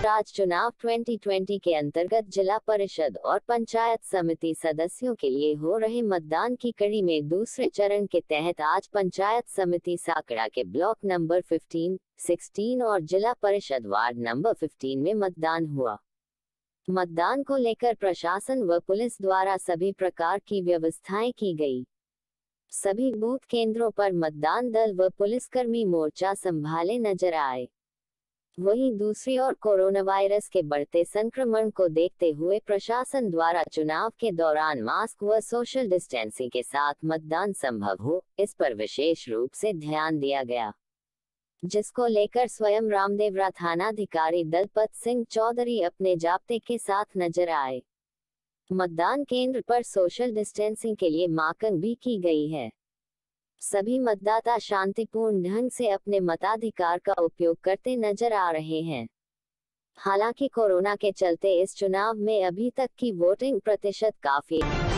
राज चुनाव 2020 के अंतर्गत जिला परिषद और पंचायत समिति सदस्यों के लिए हो रहे मतदान की कड़ी में दूसरे चरण के तहत आज पंचायत समिति साकड़ा के ब्लॉक नंबर 15, 16 और जिला परिषद वार्ड नंबर 15 में मतदान हुआ। मतदान को लेकर प्रशासन व पुलिस द्वारा सभी प्रकार की व्यवस्थाएं की गई। सभी बूथ केंद्रों पर मतदान दल व पुलिसकर्मी मोर्चा संभाले नजर आए। वहीं दूसरी ओर कोरोना वायरस के बढ़ते संक्रमण को देखते हुए प्रशासन द्वारा चुनाव के दौरान मास्क व सोशल डिस्टेंसिंग के साथ मतदान संभव हो, इस पर विशेष रूप से ध्यान दिया गया, जिसको लेकर स्वयं रामदेवरा थानाधिकारी दलपत सिंह चौधरी अपने जाब्ते के साथ नजर आए। मतदान केंद्र पर सोशल डिस्टेंसिंग के लिए मार्किंग भी की गई है। सभी मतदाता शांतिपूर्ण ढंग से अपने मताधिकार का उपयोग करते नजर आ रहे हैं। हालांकि कोरोना के चलते इस चुनाव में अभी तक की वोटिंग प्रतिशत काफी